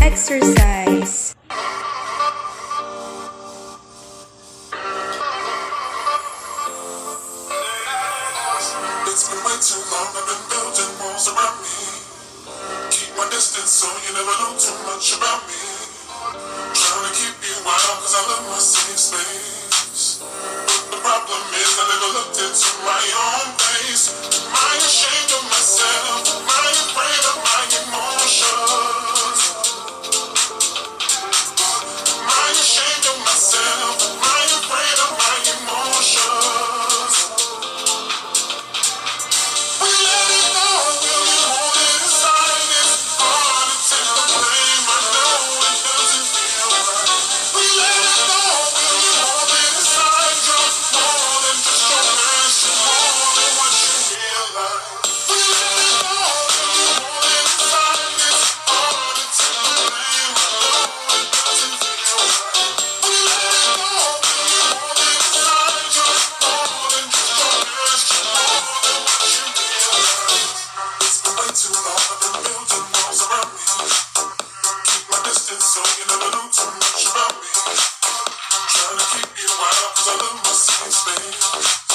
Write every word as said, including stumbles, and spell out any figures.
exercise. It's been way too long, I've been building walls around me. Keep my distance so you never know too much about me. Trying to keep you out cause I love my safe space. But the problem is I never looked into my own face. Am I ashamed of myself? Am I afraid of my emotions? Am I ashamed of myself? Am I afraid of my emotions? We let it go, will you hold it aside? It's hard to take the blame, I know it doesn't feel right. We let it go, will you hold it aside? You're more than just your past, you're more than what you realize. We let it go, will you hold it aside? It's hard to take the blame, I know it doesn't feel right. We let it go, will you hold it aside? You're more than just your past, you're more than what you realize. It's been way too long, I've been building walls around me. Keep my distance so you never know too much about me. Trying to keep you out cause I love my safe space.